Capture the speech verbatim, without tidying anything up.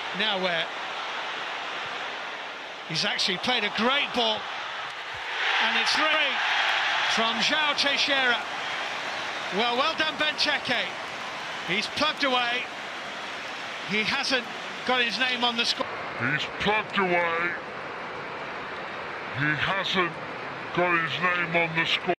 Now where he's actually played a great ball, and it's three from Joao Teixeira. Well, well done, Benteke. He's plugged away. He hasn't got his name on the score. He's plugged away. He hasn't got his name on the score.